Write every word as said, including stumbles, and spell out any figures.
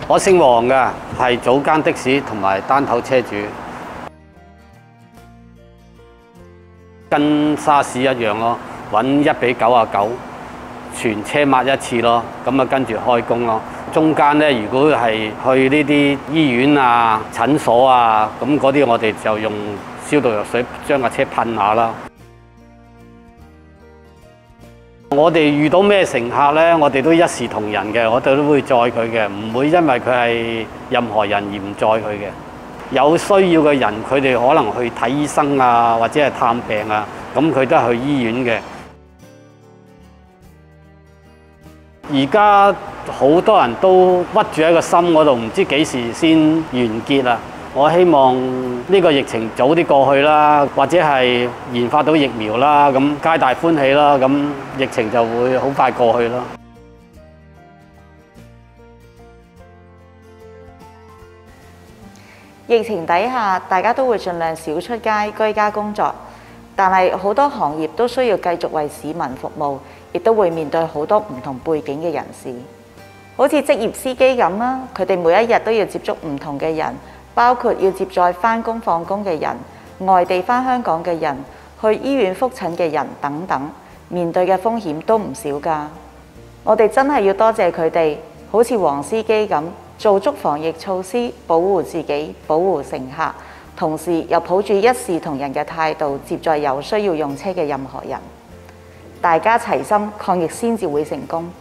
我姓黃㗎，係早間的士同埋單頭車主，跟沙士一樣咯，揾一比九啊九，全車抹一次咯，咁啊跟住開工咯。中間咧，如果係去呢啲醫院啊、診所啊，咁嗰啲我哋就用消毒藥水將架車噴下啦。我哋遇到咩乘客咧，我哋都一視同仁嘅，我哋都會載佢嘅，唔會因為佢係任何人而唔載佢嘅。有需要嘅人，佢哋可能去睇醫生啊，或者係探病啊，咁佢都係去醫院嘅。而家好多人都屈住喺個心嗰度，唔知幾時先完結啊！我希望呢個疫情早啲過去啦，或者係研發到疫苗啦，咁皆大歡喜啦，咁疫情就會好快過去啦。 疫情底下，大家都會盡量少出街，居家工作，但係好多行業都需要繼續為市民服務，亦都會面對好多唔同背景嘅人士，好似職業司機咁啦，佢哋每一日都要接觸唔同嘅人。包括要接載返工放工嘅人、外地返香港嘅人、去醫院覆診嘅人等等，面對嘅風險都唔少㗎。我哋真係要多謝佢哋，好似黃司機咁，做足防疫措施，保護自己、保護乘客，同時又抱住一視同仁嘅態度接載有需要用車嘅任何人。大家齊心抗疫先至會成功。